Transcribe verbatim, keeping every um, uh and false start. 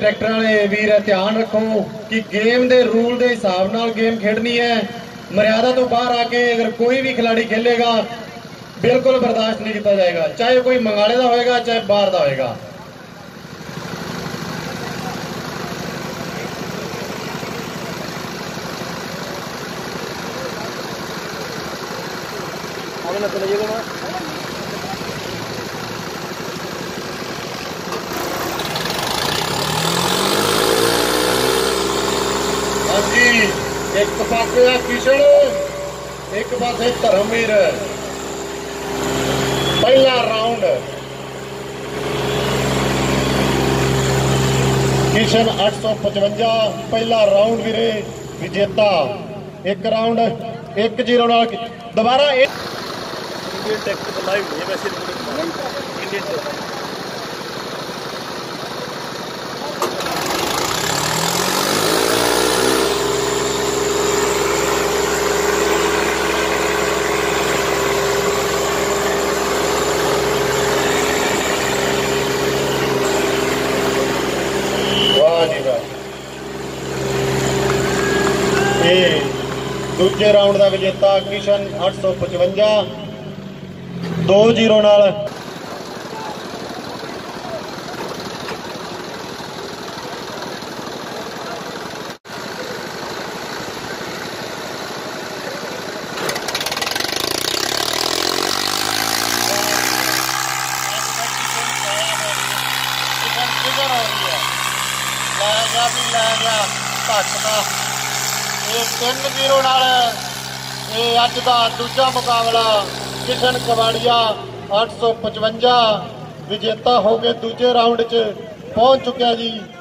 Tractor वाले वीर ध्यान रखो कि गेम के रूल के हिसाब नाल गेम खेडनी है। मर्यादा तो बाहर आके अगर कोई भी खिलाड़ी खेलेगा बिल्कुल बर्दाश्त नहीं किया जाएगा, चाहे कोई मंगाले का होएगा चाहे बाहर का होएगा। हाँ जी, एक पासे किशन, एक पासे धर्मवीर। पहला राउंड किशन आठ सौ पचवंजा, पहला राउंड वीरे विजेता। एक राउंड एक जीरो नाल दोबारा एक दूजे राउंड का विजेता किशन आठ सौ पचवंजा दो जीरो नाल। तीन जीरो नाल अज का दूजा मुकाबला किशन कबाड़िया आठ सौ पचवंजा विजेता हो गए, दूजे राउंड च पहुंच चुका जी।